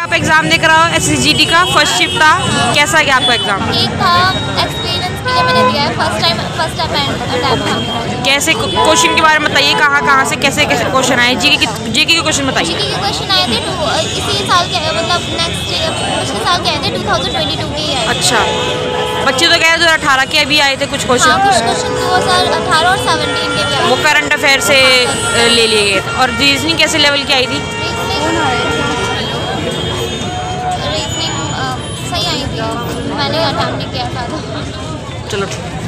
आप एग्जाम देकर आओ SSGT का फर्स्ट शिफ्ट था, कैसा गया आपका एग्जाम? ठीक था, एक्सपीरियंस के लिए मैंने दिया है, फर्स्ट अटेम्प्ट था मेरा। कैसे क्वेश्चन के बारे में बताइए, कहाँ से कैसे क्वेश्चन आए? जीके के क्वेश्चन बताइए। जीके के क्वेश्चन आए थे इसी साल के, मतलब पिछले साल के आए थे, 2022 के ही आए। अच्छा, बच्चे तो कह रहे 2018 के अभी आए थे कुछ क्वेश्चन। हाँ, कुछ क्वेश्चन 2018 और 17 के भी आए। वो करंट अफेयर से ले लिए गए थे। और रीजनिंग कैसे लेवल की आई थी? रीजनिंग सही आई थी, मैंने अटेम्प्ट नहीं किया था। चलो ठीक।